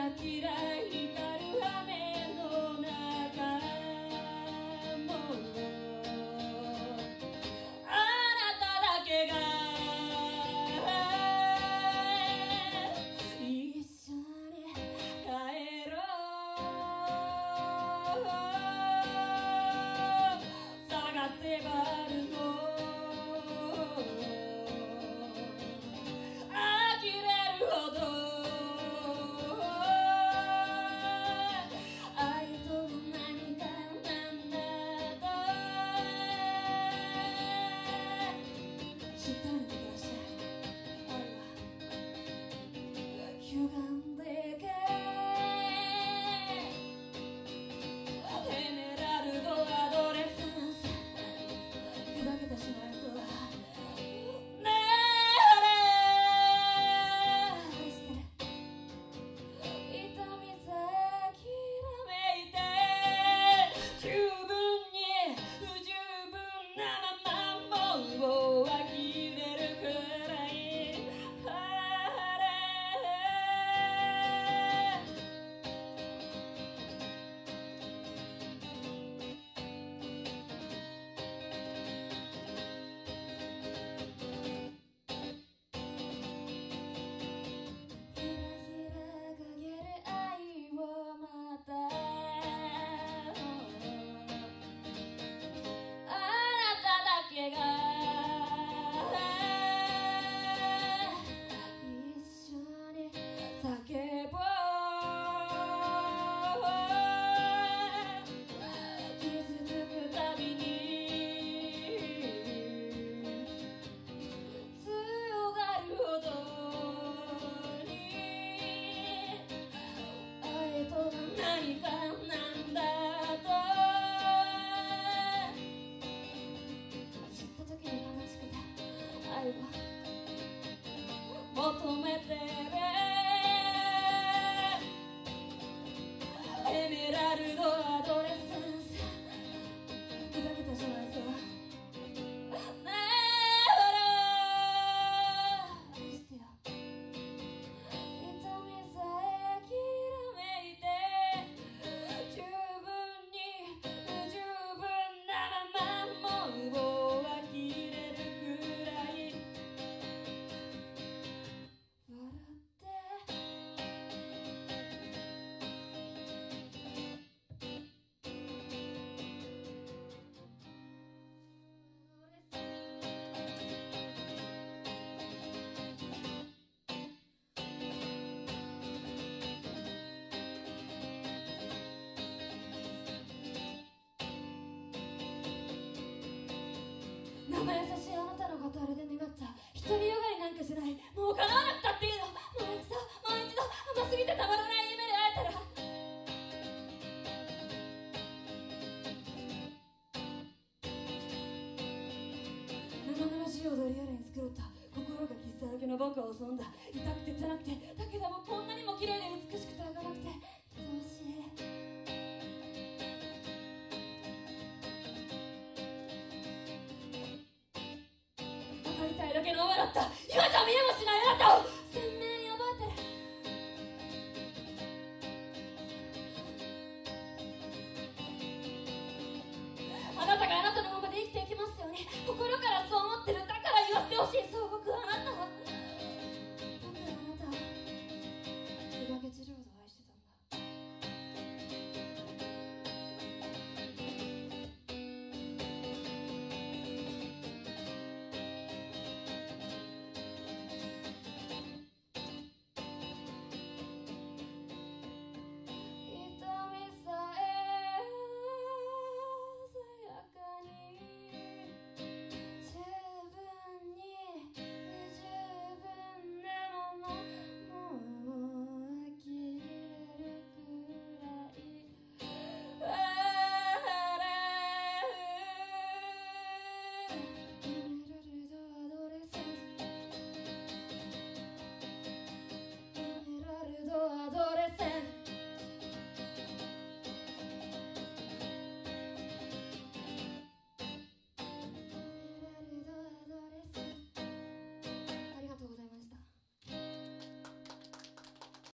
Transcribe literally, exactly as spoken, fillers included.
キラ光る雨の中もあなただけが一緒に帰ろう探せばあるの呆れるほど愛とは何かなんだと知ったんでください。愛は歪んでけエメラルドアドレス砕けてしまいそうねえして痛みさえきらめいて十分に不十分なままもう呆れるくらいあれひらひらかげる愛をまたあなただけが一緒に叫ぼう傷つくたびに強がるほどに愛とは何かなんだと知った時に悲しくて愛は求めてるエメラルドアドレス砕けてしまいそうねえほら愛してよ痛みさえきらめいて十分に不十分なままもう呆れるくらい笑って生優しいあなたのことあれで願った独りよがりなんかしないもう叶わなくたっていいのもう一度もう一度甘すぎてたまらない夢で会えたら生々しい踊りやらに作ろうと心が傷だらけの僕を襲うんだ痛くて辛くてだけどもこんなにも綺麗で美しくて儚くて愛おしい分かりたいだけの笑った